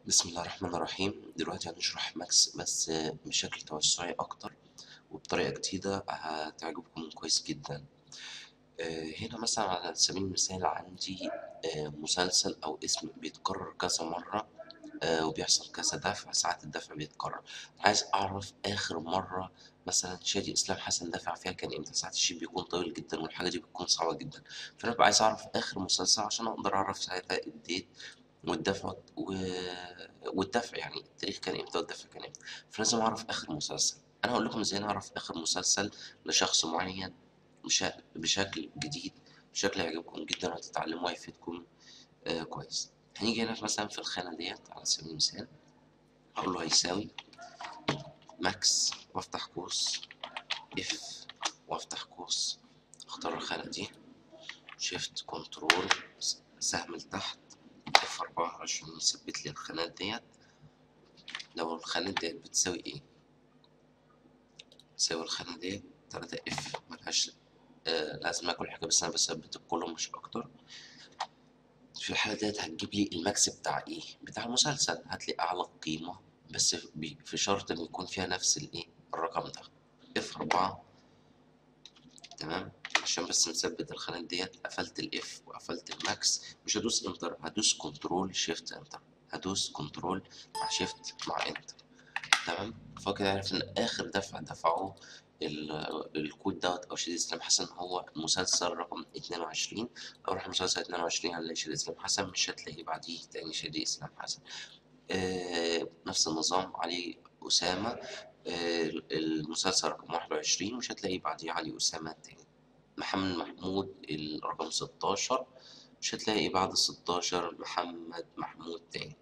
بسم الله الرحمن الرحيم. دلوقتي هنشرح ماكس بس بشكل توسعي أكتر وبطريقة جديدة هتعجبكم كويس جدا. هنا مثلا على سبيل المثال عندي مسلسل أو اسم بيتكرر كذا مرة، وبيحصل كذا دفع، ساعات الدفع بيتكرر. عايز أعرف آخر مرة مثلا شادي إسلام حسن دفع فيها كان إمتى. ساعات الشيء بيكون طويل جدا والحاجة دي بتكون صعبة جدا، فأنا ببقى عايز أعرف آخر مسلسل عشان أقدر أعرف ساعتها الديت والدفع والدفع، يعني التاريخ كان امتى والدفع كان امتى. فلازم اعرف اخر مسلسل. انا هقول لكم ازاي نعرف اخر مسلسل لشخص معين بشكل جديد، بشكل يعجبكم جدا وهتتعلموا وهيفيدكم كويس. هنيجي هنا مثلا في الخانة ديت على سبيل المثال، هقول له هيساوي ماكس وافتح قوس اف وافتح قوس، اختار الخانة دي، شيفت كنترول سهم لتحت F4 عشان يثبت لي الخانات ديت. لو الخانات ديت بتساوي ايه؟ تساوي الخانة ديت 3 اف، ملهاش لازم كل حاجة، بس أنا بثبت الكولوم مش أكتر. في الحالة ديت هتجيب لي الماكس بتاع ايه؟ بتاع المسلسل. هات لي أعلى قيمة، بس في شرط إن يكون فيها نفس الايه؟ الرقم ده F4. تمام، عشان بس نثبت الخانات ديت قفلت الاف وقفلت الماكس. مش هدوس انتر، هدوس كنترول شيفت انتر، هدوس كنترول مع شيفت مع انتر. تمام، فكده عارف ان اخر دفعة دفعوه الكود دوت او شادي اسلام حسن هو مسلسل رقم 22. لو رحنا مسلسل 22 هنلاقي شادي اسلام حسن، مش هتلاقي بعديه تاني شادي اسلام حسن. نفس النظام علي أسامة. المسلسل رقم 21 مش هتلاقي بعديه علي أسامة تاني. محمد محمود الرقم 16 مش هتلاقي بعد 16 محمد محمود تاني.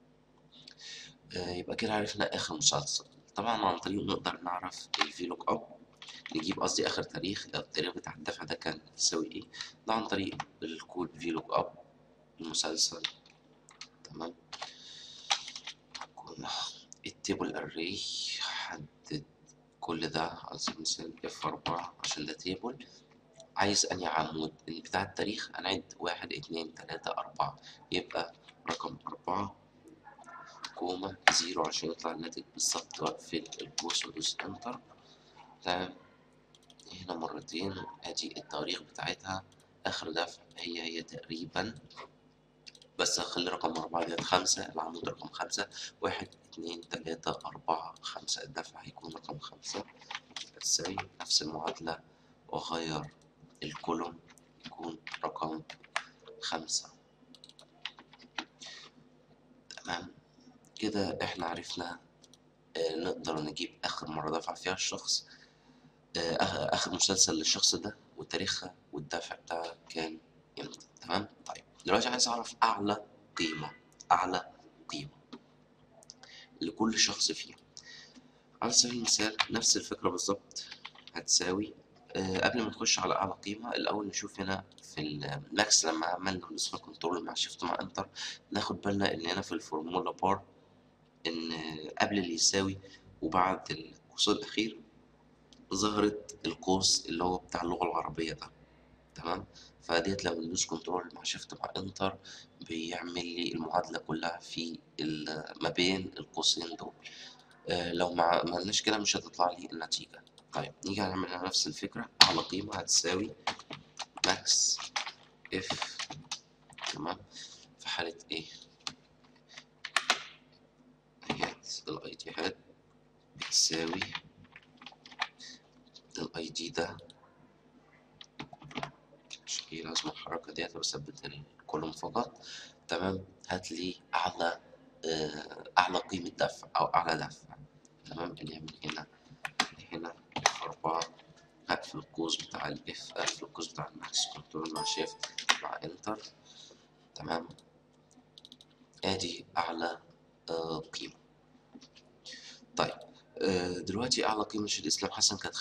يبقى كده عرفنا آخر مسلسل. طبعا عن طريق نقدر نعرف الفي لوك اب، نجيب قصدي آخر تاريخ، التاريخ بتاع الدفع ده كان يساوي ايه. ده عن طريق الكود في لوك اب المسلسل. تمام، التيبل اري، حدد كل ده على سبيل المثال F4 عشان ده تيبل. عايز أنهي عمود بتاع التاريخ، هنعد 1 2 3 4، يبقى رقم 4 كوما 0 عشان يطلع الناتج بالظبط، وأقفل القوس وأدوس انتر. تمام، هنا مرتين، ادي التواريخ بتاعتها. اخر دفع هي تقريبا، بس اخلي رقم 4 ديت 5، العمود رقم 5، 1 2 3 4 5، الدفع هيكون رقم 5. هتساوي نفس المعادلة واغير الكولوم يكون رقم 5. تمام، كده احنا عرفنا نقدر نجيب اخر مرة دفع فيها الشخص، اخر مسلسل للشخص ده وتاريخها والدفع بتاعها كان امتى. تمام، طيب دلوقتي عايز اعرف اعلى قيمة، اعلى قيمة لكل شخص فيهم. على سبيل المثال نفس الفكرة بالظبط هتساوي قبل ما نخش على اعلى قيمة الاول نشوف هنا في الماكس لما عملنا الاسم كنترول مع شيفت مع انتر، ناخد بالنا ان هنا في الفورمولا بار ان قبل اللي يساوي وبعد القوس الاخير ظهرت القوس اللي هو بتاع اللغة العربية ده. تمام، فديت لما ندوس كنترول مع شيفت مع انتر بيعمل لي المعادلة كلها في ما بين القوسين دول. لو ما عملناش كده مش هتطلع لي النتيجة. طيب نيجي هنعمل نفس الفكرة، أعلى قيمة هتساوي ماكس اف. تمام، في حالة ايه؟ هيت الاي دي هات بتساوي الاي دي ده، مش هي لازم الحركة ديت بثبت الكولوم فقط. تمام، هات لي أعلى قيمة دفع أو أعلى دفع. تمام، اللي هي من هنا لهنا F4. هقفل القوس بتاع الإف، أقفل القوس بتاع الماكس كنترول مع شيفت مع انتر. تمام، ادي اعلى قيمة. طيب دلوقتي اعلى قيمة شهيد اسلام حسن كانت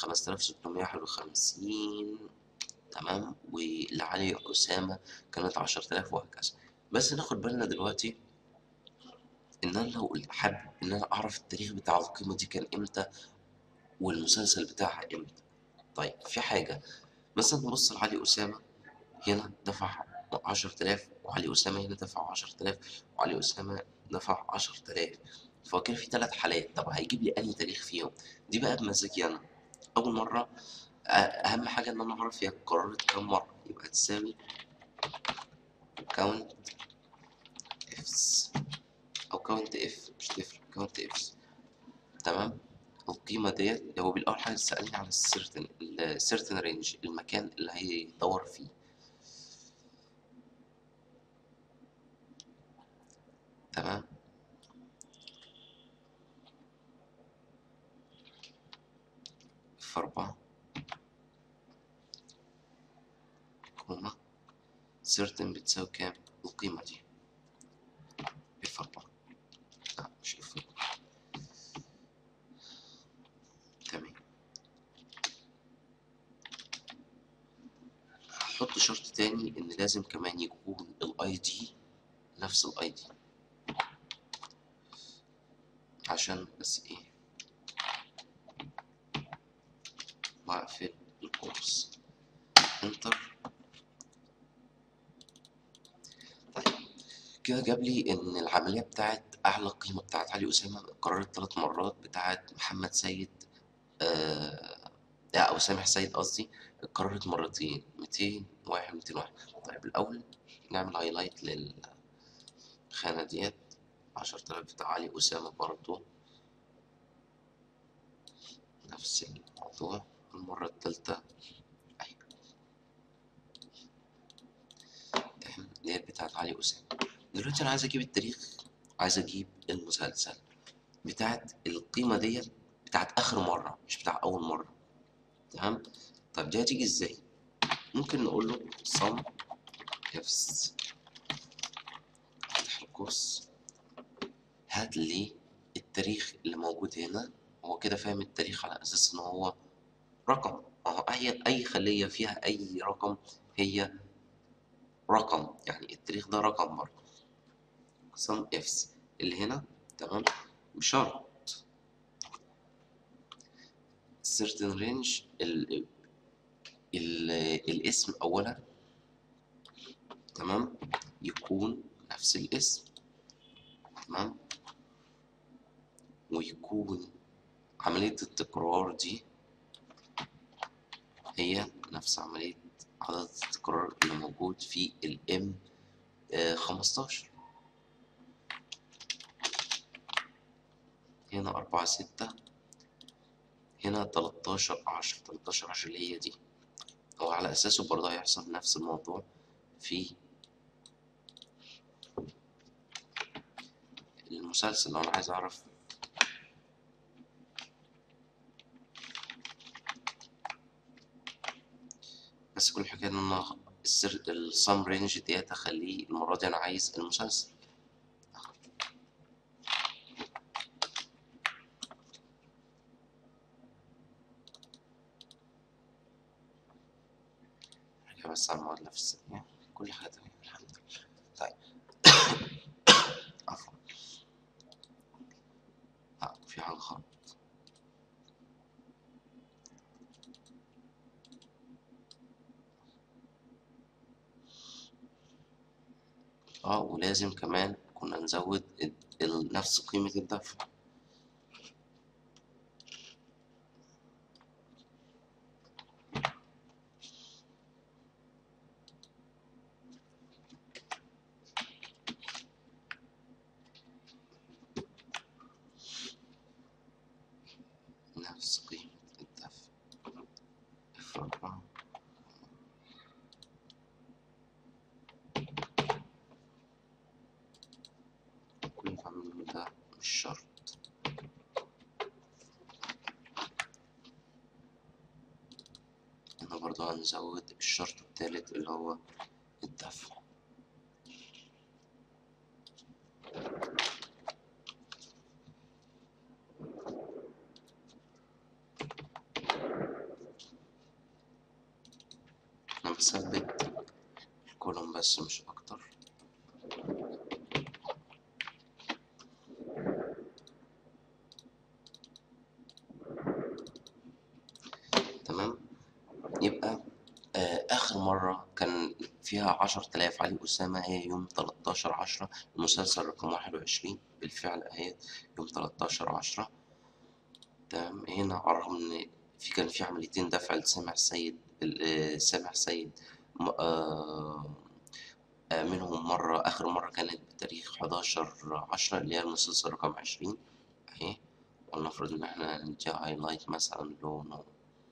5651. تمام، ولعلي اسامة كانت 10000 وهكذا. بس ناخد بالنا دلوقتي ان انا لو حابب ان انا اعرف التاريخ بتاع القيمة دي كان امتى والمسلسل بتاعها امتى. طيب في حاجة، مثلا نبص لعلي اسامة، هنا دفع 10000 وعلي أسامة هنا دفع 10000 وعلي أسامة دفع 10,000. فهو كده في 3 حالات، طب هيجيب لي أنهي تاريخ فيهم؟ دي بقى بمزاجي أنا. أول مرة أهم حاجة إن أنا أعرف هي اتكررت كام مرة، يبقى تساوي count ifs أو count if، مش تفرق count ifs. تمام. القيمة ديت هو بالأول حاجة سألني على السيرتن رينج، المكان اللي هيدور فيه. تمام. في 4 كوما سيرتن بتساوي كام؟ القيمة دي F4. لا مش F4. تمام. هحط شرط تاني إن لازم كمان يكون الأي دي نفس الأي دي، عشان بس إيه وأقفل القوس انتر. طيب كده جاب لي إن العملية بتاعت أعلى قيمة بتاعت علي أسامة اتكررت 3 مرات، بتاعت محمد سيد أو سامح سيد قصدي اتكررت مرتين، 201 201. طيب الأول نعمل هايلايت للخانة ديت، 10,000 بتاع علي أسامة برضو نفس الموضوع المرة التالتة أهي ديت بتاعت علي أسامة. دلوقتي أنا عايز أجيب التاريخ، عايز أجيب المسلسل بتاعت القيمة ديت بتاعت آخر مرة مش بتاع أول مرة. تمام. طب دي هتيجي إزاي؟ ممكن نقول له sum ifs افتح القوس هات لي التاريخ اللي موجود هنا. هو كده فاهم التاريخ على أساس إن هو رقم، أهو أي خلية فيها أي رقم هي رقم، يعني التاريخ ده رقم برضه. sum ifs اللي هنا تمام، بشرط certain range الاسم أولا تمام يكون نفس الاسم. تمام. ويكون عملية التكرار دي هي نفس عملية عدد التكرار اللي موجود في الام 15. هنا 4 6 هنا 13 10 13 10 اللي هي دي. هو على أساسه برضه هيحصل نفس الموضوع في المسلسل. لو أنا عايز أعرف بس كل حكاية إن أنا السم رينج ديت أخليه المرة دي أنا عايز المسلسل. حاجة بس على المعادلة في الثانية، كل حاجة تمام الحمد لله. طيب عفوا في حاجة غلط. ولازم كمان كنا نزود نفس قيمة الدفع. نفس قيمة الدفع F4. كل اللي بعمله ده مش شرط. هنا برضه هنزود الشرط التالت اللي هو الدفع. أنا بثبت الكولوم بس مش أكتر. تمام. يبقى آخر مرة كان فيها 10,000 علي أسامة هي يوم 13/10. المسلسل رقم 21 بالفعل أهي يوم 13/10. تمام. هنا على الرغم إن كان في عمليتين دفع لسامح سيد. سامح سيد منهم مرة، آخر مرة كانت بتاريخ 11/10 اللي هي المسلسل رقم 20 أهي. ولنفرض إن احنا نديها هايلايت مثلا لونه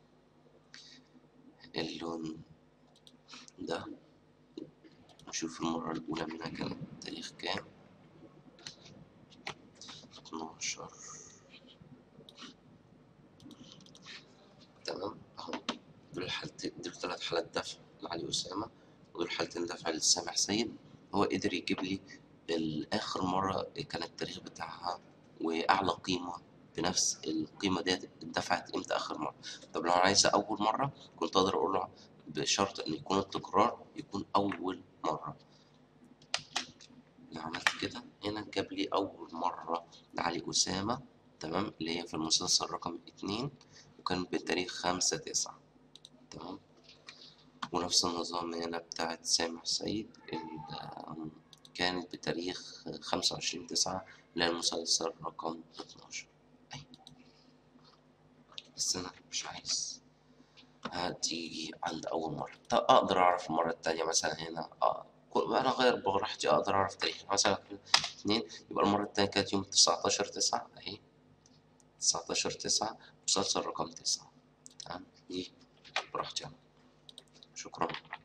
اللون ده. نشوف المرة الأولى منها كانت تاريخ كام. 12. تمام أهو. دول 3 حالات دفع لعلي أسامة، ودول حالتين دفع لسامح سيد. هو قدر يجيب لي آخر مرة كان التاريخ بتاعها وأعلى قيمة بنفس القيمة ديت اتدفعت امتى آخر مرة. طب لو أنا عايزة أول مرة كنت أقدر أقول له بشرط إن يكون التكرار يكون أول مرة. لو عملت كده هنا جاب لي أول مرة لعلي أسامة، تمام، اللي هي في المسلسل رقم 2 وكان بتاريخ 5/9. تمام. ونفس النظام هنا بتاعت سامح سيد كانت بتاريخ 25/9 للمسلسل رقم 12. أي. بس أنا مش عايز هتيجي عند أول مرة. طب أقدر أعرف المرة التانية مثلا هنا أنا أغير براحتي، أقدر أعرف تاريخ مثلا 2. يبقى المرة التانية كانت يوم 19/9 أهي. 19/9 مسلسل رقم 9. تمام. دي براحتي أنا. شكرا.